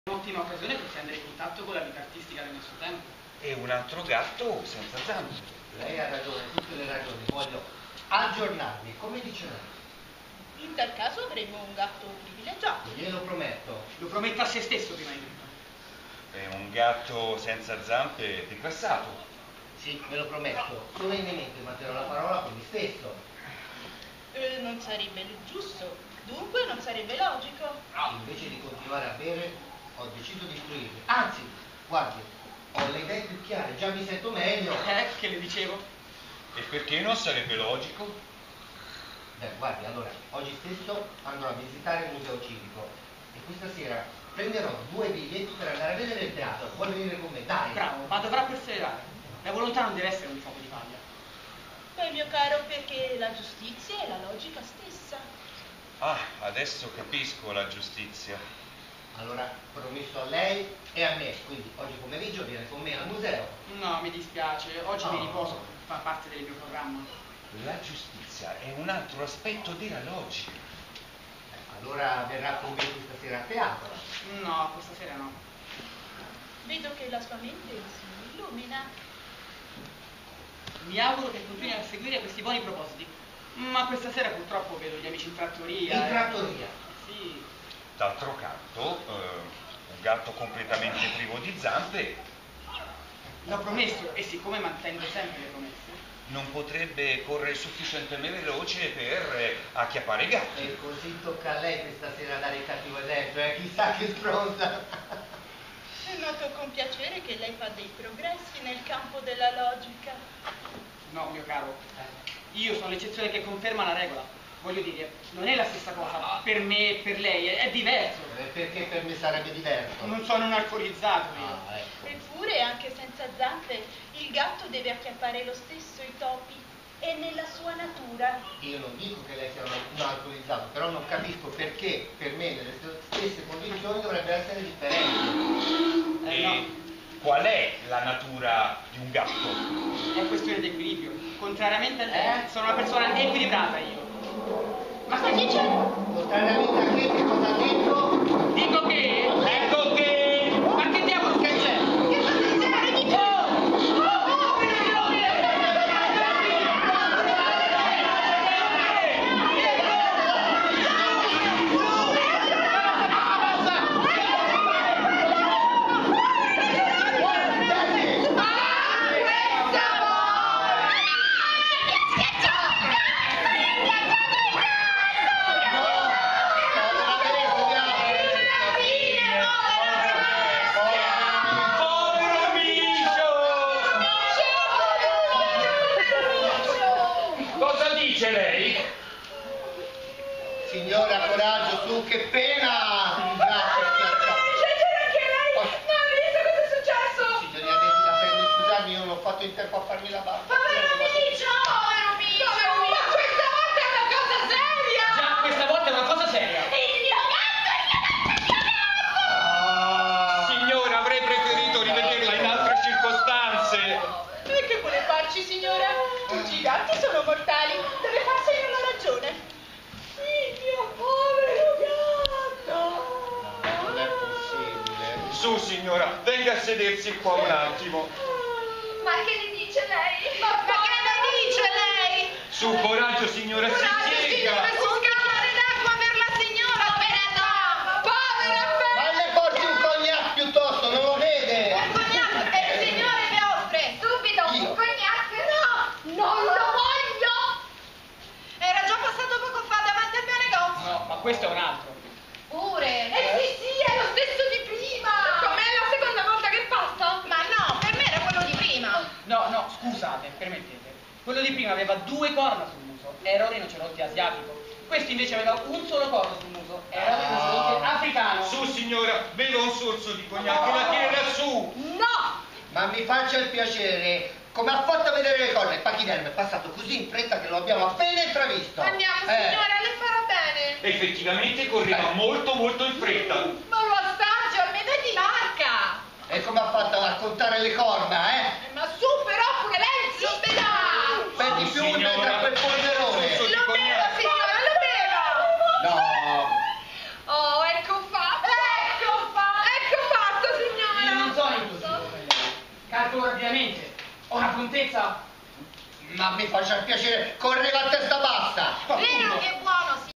Un'ottima occasione per prendere contatto con la vita artistica del nostro tempo. E un altro gatto senza zampe. Lei ha ragione, tutte le ragioni, voglio aggiornarmi, come dice lei. In tal caso avremo un gatto privilegiato. Glielo prometto. Lo prometta a se stesso prima di tutto. È un gatto senza zampe declassato. Sì, me lo prometto. Solennemente manterrò la parola con me stesso. Non sarebbe giusto, dunque non sarebbe logico. Invece di continuare a bere, ho deciso di istruirmi. Anzi, guardi, ho le idee più chiare, già mi sento meglio. Che le dicevo? E perché non sarebbe logico? Beh, guardi, allora, oggi stesso andrò a visitare il museo civico e questa sera prenderò 2 biglietti per andare a vedere il teatro. Vuoi venire con me? Dai! Bravo, ma dovrà perseverare. La volontà non deve essere un fuoco di paglia. Beh, mio caro, perché la giustizia è la logica stessa. Ah, adesso capisco la giustizia. Allora, promesso a lei e a me, quindi oggi pomeriggio viene con me al museo. No, mi dispiace, oggi mi Oh. riposo, fa parte del mio programma. La giustizia è un altro aspetto della logica. Allora verrà con me questa sera a teatro. No, questa sera no. Vedo che la sua mente si illumina. Mi auguro che continui a seguire questi buoni propositi. Ma questa sera purtroppo vedo gli amici in trattoria. In trattoria? Sì. D'altro canto, un gatto completamente privo di zampe L'ho promesso e siccome mantengo sempre le promesse. non potrebbe correre sufficientemente veloce per acchiappare i gatti. E così tocca a lei questa sera dare il cattivo esempio, chissà che stronza. Noto con piacere che lei fa dei progressi nel campo della logica. No, mio caro, io sono l'eccezione che conferma la regola. Voglio dire, non è la stessa cosa per me e per lei, è diverso. Perché per me sarebbe diverso? Non sono un alcolizzato io. Ah, ecco. Eppure, anche senza zampe, il gatto deve acchiappare lo stesso i topi. È nella sua natura. Io non dico che lei sia un alcolizzato, però non capisco perché per me nelle stesse condizioni dovrebbe essere differente. E No, qual è la natura di un gatto? è questione di equilibrio. Contrariamente a lei, sono una persona equilibrata io. Ma Cosa dice? Contrariamente a che cosa ha detto? dico che... Ecco che... Ma che diavolo che c'è? Che cosa dice? Dice? Povero Micio! Cosa dice lei? Signora, coraggio, su, che pena! Un gatto schiacciato. Signorina, devi da fermi, scusarmi, io non ho fatto in tempo a farmi la barba. Già, questa volta è una cosa seria. Signora, avrei preferito rivederla in altre circostanze. E che vuole farci, signora? Tutti i gatti sono mortali, deve farsene una ragione. Il mio povero gatto! Non è possibile. Su, signora, venga a sedersi qua un attimo. Ma che ne dice lei? Ma che ne dice lei? Su, coraggio, signora, si piega. Un caffè d'acqua per la signora, povera Ma le porti un cognac piuttosto, non lo vede? cognac, e il signore mi offre subito Io? un cognac. No, non lo voglio. Era già passato poco fa davanti al mio negozio. No, ma questo è un altro. Pure. Sì, è lo stesso di prima. Com'è la seconda volta che passa? Ma no, per me era quello di prima. No, scusate, permettete. Quello di prima aveva 2 corna sul muso, era un rinoceronte asiatico. Questo invece aveva un solo corno sul muso, era un rinoceronte africano. Su, signora, beva un sorso di cognac e la tira lassù. No! Ma mi faccia il piacere, come ha fatto a vedere le corna? Il pachidermo è passato così in fretta che lo abbiamo appena intravisto. Andiamo, signora, le farà bene. Effettivamente correva molto in fretta. Ma lo assaggio, a metà di marca. E come ha fatto a raccontare le corna, Ma su, però, pure lei si speda. Per di più in mezzo a Signora, quel polverone. sorso di Lo bevo, cognac. signora, lo bevo. No, Oh, ecco fatto. Ecco Fatelo rapidamente. Ora, contezza. Ma mi faccia piacere, correva a testa bassa! Vero che vuoi?